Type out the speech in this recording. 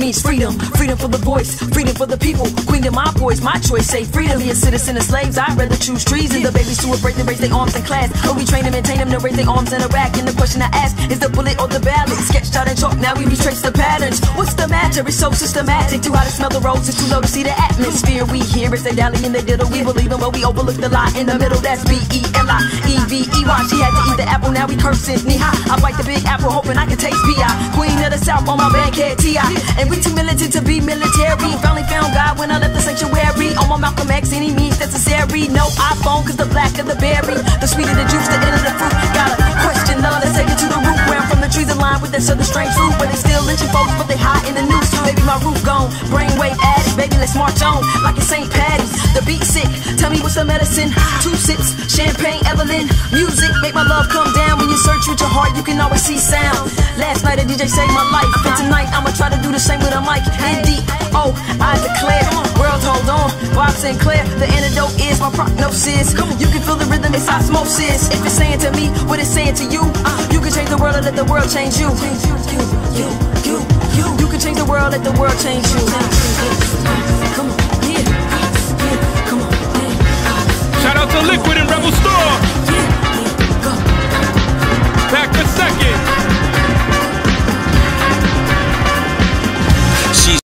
means freedom. Freedom for the voice, freedom for the people. Queen of my voice, my choice, say freedom. Be a citizen of slaves, I'd rather choose treason. The babies too afraid to raise their arms in class, but we train them, maintain them to raise their arms in Iraq. And the question I ask is the bullet or the ballot? Sketched out in chalk, now we retrace the patterns. What's the matter? It's so systematic. Too hot to smell the roses, too low to see the atmosphere. We hear as they dally in the diddle. We believe them, but we overlook the lie in the middle. That's B-E-L-I-E-V-E-Y. She had to eat the apple, now we cursing. Knee-high, I bite the big apple, hoping I can taste B.I. Queen of the South on my bankhead, T.I. And we too militant to be military. Finally found God when I left the sanctuary. On my Malcolm X, any means necessary. No iPhone, cause the black of the berry, the sweeter the juice, the end of the fruit. Gotta question love, let's take it to the root. Where I'm from, the trees aligned with that southern strange fruit. But they still lynching folks, but they high in the news. Baby, my roof gone, brainwave addict. Baby, let's march on, like it's St. Patty's. The beat sick, tell me what's the medicine. 2 sips, champagne, Evelyn. Music, make my love come down. When you search with your heart, you can always see sound. Last night a DJ saved my life, and tonight I'ma try to do the same with a mic. N-D-O, I declare, world hold on, Bob Sinclair. The antidote is my prognosis. You can feel the rhythm, it's osmosis. If it's saying to me what it's saying to you, you can change the world or let the world change you. You can change the world, let the world change you.